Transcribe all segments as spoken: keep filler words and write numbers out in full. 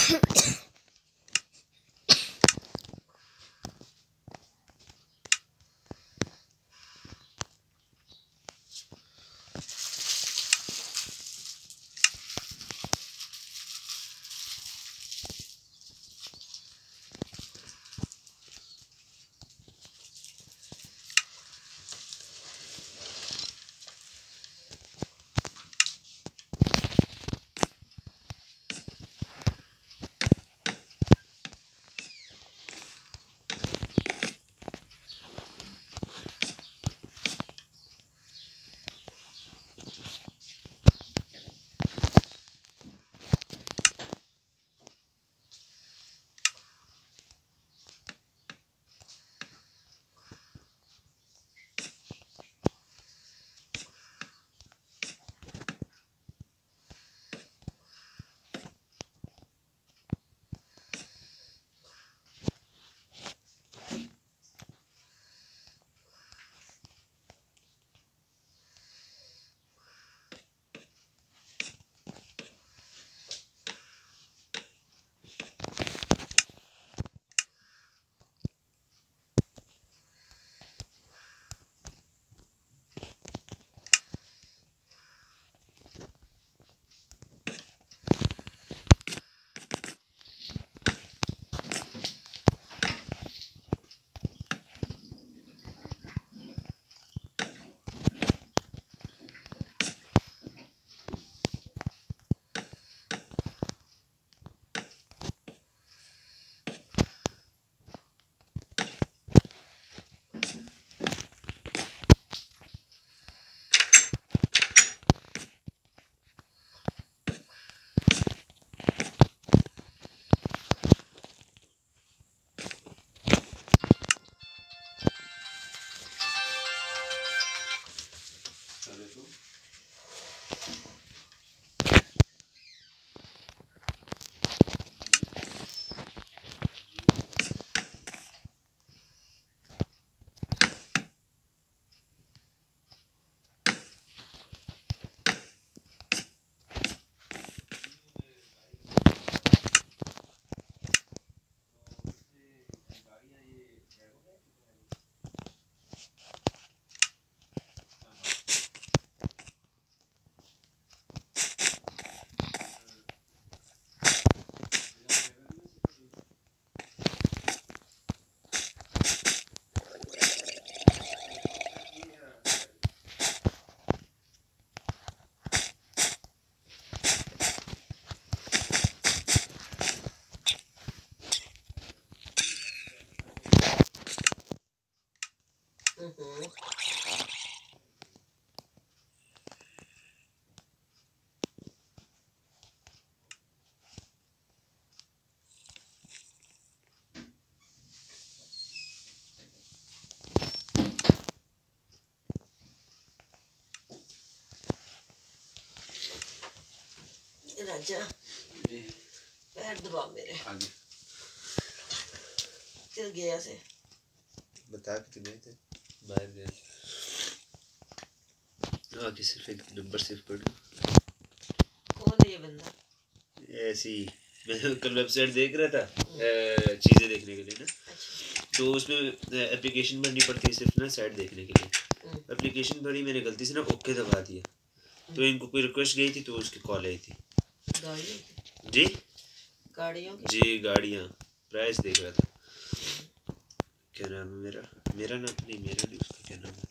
राजा पैर दबा मेरे आगे चल गया से बता के गए थे बाहर गए आगे सिर्फ एक नंबर सिर्फ पढ़ कौन है ये बंदा ऐसी मैं कल वेबसाइट देख रहा था चीज़ें देखने के लिए ना तो उसमें एप्लीकेशन भरनी पड़ती है सिर्फ ना साइट देखने के लिए एप्लीकेशन भरी मैंने गलती से ना ओके दबा दिया तो इनको कोई रिक्वेस्ट गई थी तो उसकी कॉल आई थी गाड़ियों की जी गाड़ियों की जी गाड़ियाँ प्राइस देख रहा था क्या नाम है मेरा मेरा नाम नहीं मेरा नहीं उसका क्या नाम है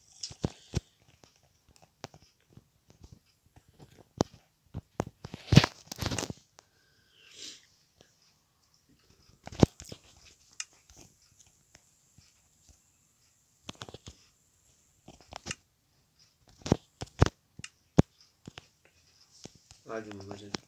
आज मम्मा जी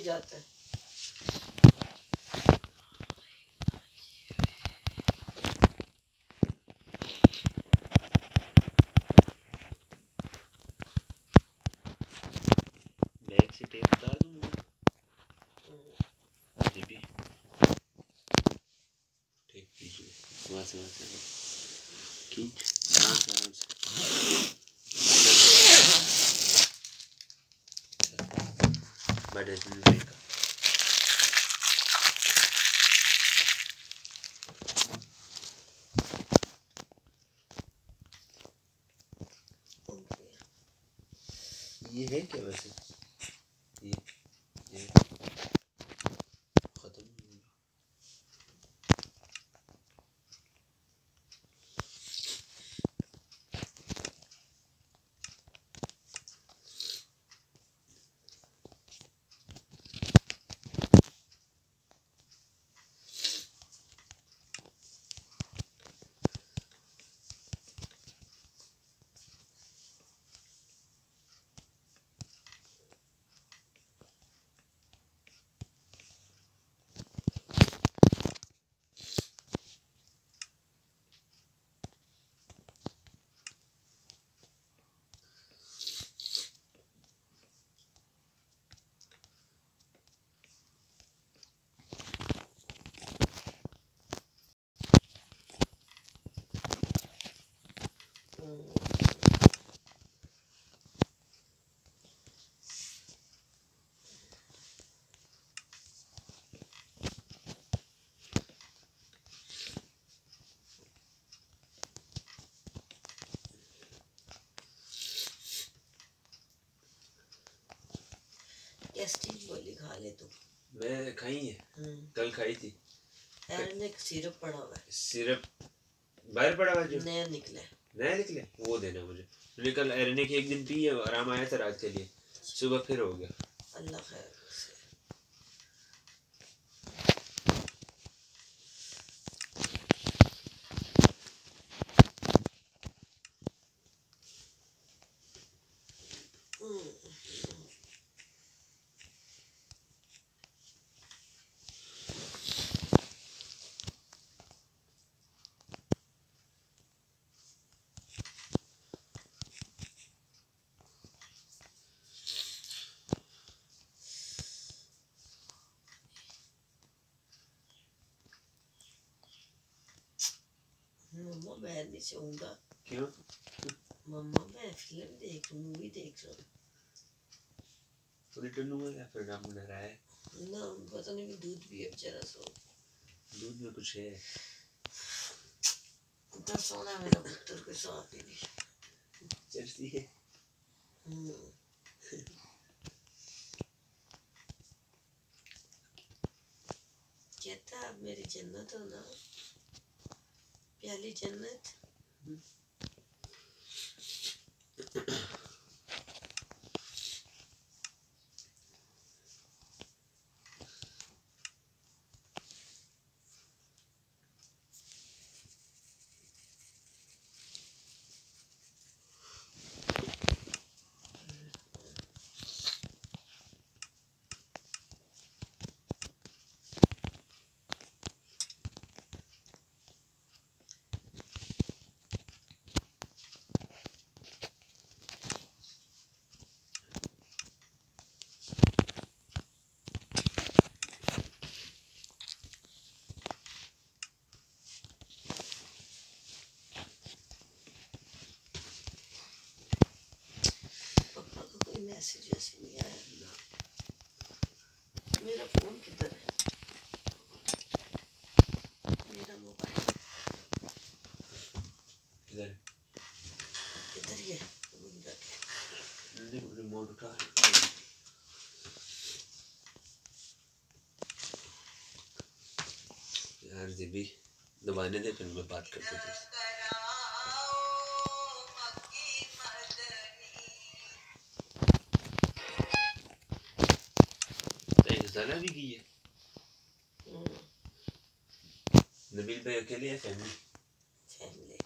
जाता है। बैग से टेप उतार दूँ जी भी टेप कीजिए वहाँ से वहाँ से खींच आराम से आराम से बट इसमें ब्रेक ये है क्या वैसे ये ये खत्म कैस्टी गोली खा ले तू। मैं खाई है कल खाई थी एरन एक सिरप पड़ा हुआ है सिरप बाहर पड़ा हुआ जो नया निकला है नया निकले वो देना मुझे मैंने कल एरने के एक दिन पी है आराम आया था रात के लिए सुबह फिर हो गया अल्लाह खैर मम्मा मैं नहीं सोऊंगा क्यों मम्मा मैं फिल्म देख मूवी देख रहा हूँ रिटर्न हुआ या फिर नाम बना रहा है ना पता नहीं मैं दूध भी है बेचारा सो दूध में कुछ है इतना सोना मेरा पुत्र के साथ ही नहीं जर्सी है कहता अब मेरी जन्नत हो ना प्याली जन्नत मैसेज ऐसे नहीं आया मेरा फोन किधर है मेरा मोबाइल किधर किधर ही है वहीं रखे रिमोट उठा यार जीबी दबाने दे फिर मैं बात करते थे ज़्यादा भी की है नबील भाई अकेले है फैमिली फैमिली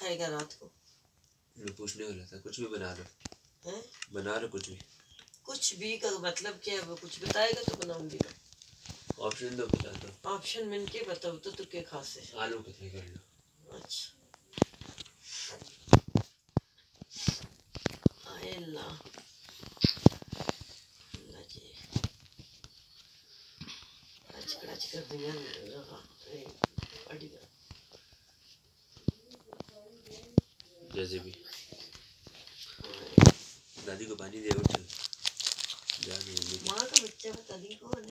खाएगा रात को? मैं पूछने वाला था, कुछ भी बना लो। हैं? बना लो कुछ भी। कुछ भी का मतलब क्या है? वो कुछ बताएगा तो बनाऊंगी मैं। ऑप्शन दो, बता दो। ऑप्शन मिल के बताओ तो तू क्या खास है? आलू कितने कर लो। अच्छा आए ला ला जी आज कड़ाच कर दिया रहा ए बढ़िया जैसे भी दादी को पानी दे, उठ चल। जा नहीं माँ का बच्चा बता दी कौन है?